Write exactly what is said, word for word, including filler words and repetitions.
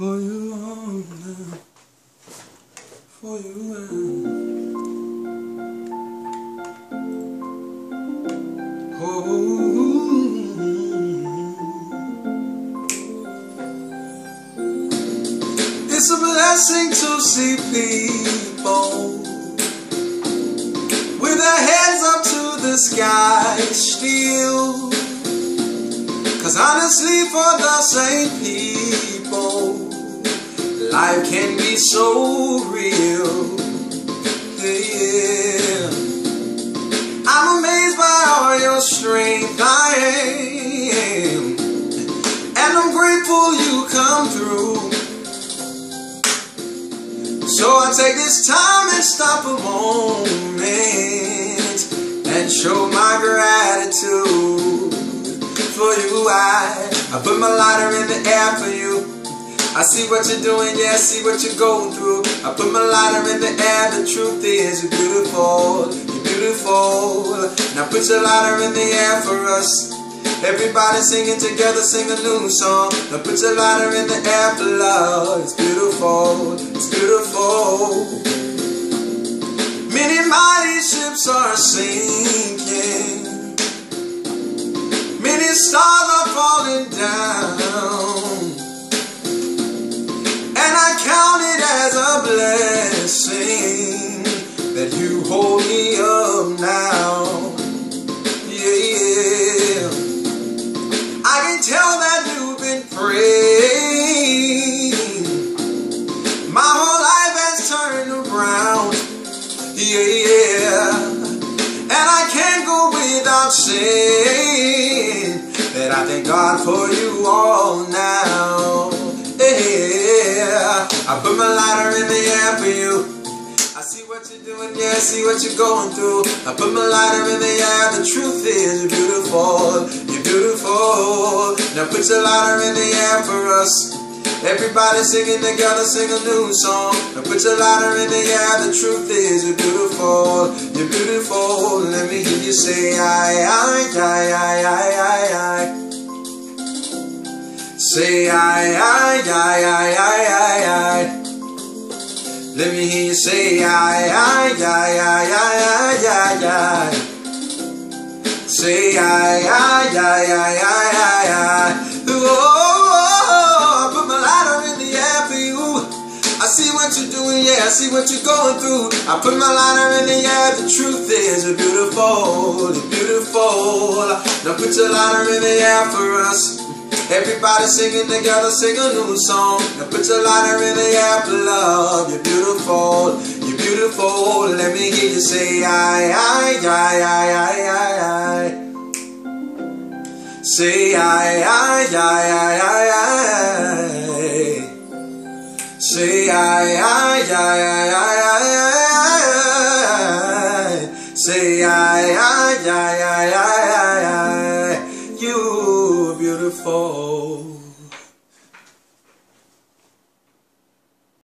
For you all now, for you all. Oh, it's a blessing to see people with their heads up to the sky still. 'Cause honestly, for the same people, life can be so real. Yeah. I'm amazed by all your strength, I am, and I'm grateful you come through. So I take this time and stop a moment and show my gratitude. For you, I, I put my lighter in the air for you. I see what you're doing, yeah, I see what you're going through. I put my lighter in the air, the truth is you're beautiful, you're beautiful. Now put your lighter in the air for us. Everybody singing together, sing a new song. Now put your lighter in the air for love. It's beautiful, it's beautiful. Many mighty ships are sinking, many stars are falling down, and I count it as a blessing that you hold me up now. Yeah, I can tell that you've been praying. My whole life has turned around. Yeah, and I can't go without saying that I thank God for you all now. Yeah, I put my lighter in the air for you. I see what you're doing, yeah, I see what you're going through. I put my lighter in the air, the truth is you're beautiful, you're beautiful. Now put your lighter in the air for us. Everybody singing together, sing a new song. Now put your lighter in the air, the truth is you're beautiful, you're beautiful. Let me hear you say aye, aye, aye, aye, aye, aye, aye. Say aye, aye, aye, aye, aye, aye, aye. Let me hear you say aye, aye, aye, aye, aye, aye, aye. Say aye, aye, aye, aye, aye, aye, aye. Oh, I put my lighter in the air for you. I see what you're doing, yeah, I see what you're going through. I put my lighter in the air, the truth is you're beautiful, you're beautiful. Now put your lighter in the air for us. Everybody singing together, sing a new song. Now put your lighter in the air for love. You're beautiful, you're beautiful. Let me hear you say aye, aye, aye, aye, aye, aye, aye. Say aye, aye, aye, aye, aye, aye. Say aye, aye, aye, aye, aye, aye, aye. Say aye, aye, aye, aye, aye.